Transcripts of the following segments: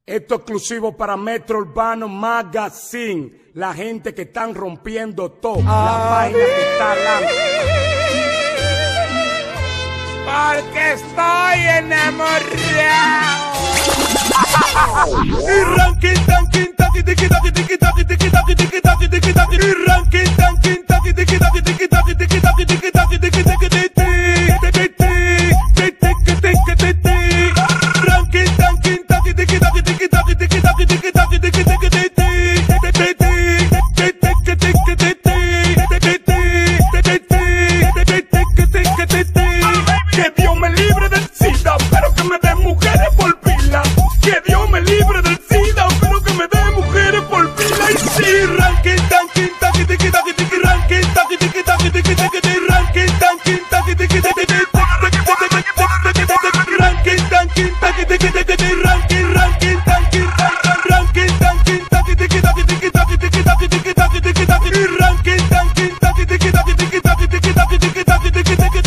Esto exclusivo para Metro Urbano Magazine. La gente que están rompiendo todo. La página que está adelante. Porque estoy enamorado. Y ranking tanking taki tiki taki tiki taki tiki taki tiki taki tiki taki. Y ranking tanking taki tiki taki tiki taki tiki taki tiki taki tiki taki tiki. Que Dios me libre del SIDA, pero que me dé mujeres por pila. Que Dios me libre del SIDA, pero que me dé mujeres por pila. Y sí, ranking tanking taki tiki taki tiki ranking taki tiki taki tiki taki ranking tanking taki tiki taki tiki ranking tanking taki tiki taki ranking ranking tanking ranking tanking taki tiki taki tiki taki tiki taki tiki taki tiki taki ranking tanking taki tiki taki tiki taki tiki taki tiki taki tiki taki.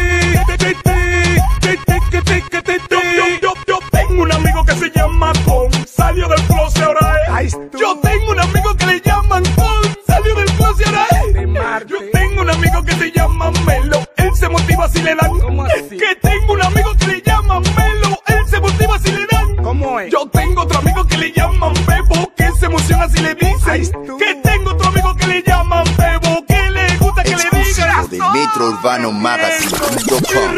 Yo tengo un amigo que se llama Con, salió del closet ahora es. Yo tengo un amigo que le llaman Con, salió del closet ahora es. Yo tengo un amigo que se llama Melo, él se motiva si le dan. Que tengo un amigo que le llaman Melo, él se motiva si le dan. ¿Cómo es? Yo tengo otro amigo que le llaman Bebo, que se emociona si le dicen. Que tengo otro amigo que le llaman Bebo, que le gusta que le digan. De MetroUrbanoMagazine.com.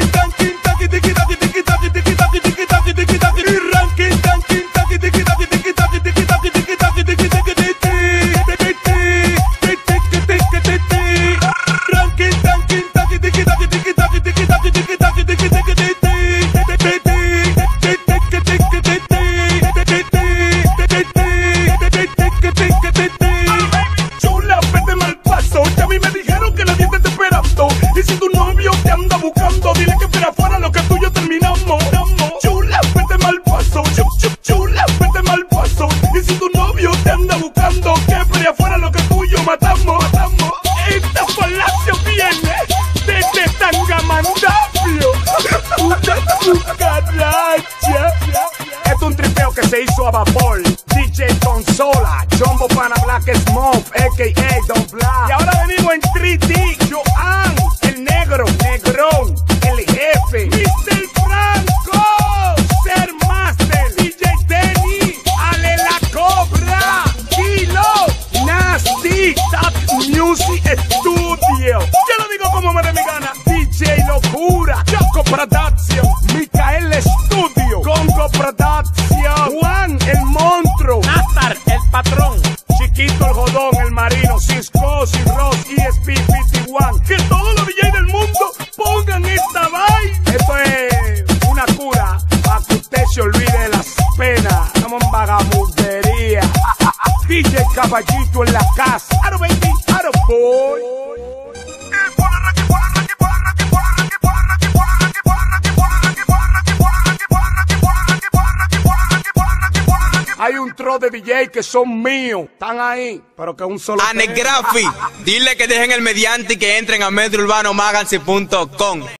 Chula, vete mal paso, ya a mí me dijeron que nadie te está esperando. Y si tu novio te anda buscando, dile que espera afuera lo que tú y yo terminamos. Chula, vete mal paso, chula, vete mal paso. Y si tu novio te anda buscando, que espera afuera lo que tú y yo matamos. Esta palacio viene desde Tangamandapio, una cucaracha. Es un tripeo que se hizo a vapor. DJ Consola, Jumbo Pana Black Smoke, a.k.a. Don Black. Y ahora venimos en 3D. Joan, el negro, negrón, el jefe, Mr. Franco, Ser Master, DJ Denny, Ale la Cobra, Kilo, Nasty, Top Music Studio. Yo lo digo como me dé mi gana. DJ Locura, Choco Production, Micael Studio, Congo Production, Juan el monstruo, Nazar el patrón, Chiquito el jodón, el marino, Cisco, Sin Ross, ESP 51. Que todos los DJs del mundo pongan esta vaina. Esto es una cura para que usted se olvide de las penas. Estamos en vagabundería. DJ Caballito en la casa. Aro baby, aro boy. Hay un tro de DJ que son míos, están ahí, pero que un solo. Anegrafi, dile que dejen el mediante y que entren a MetroUrbanoMagazine.com.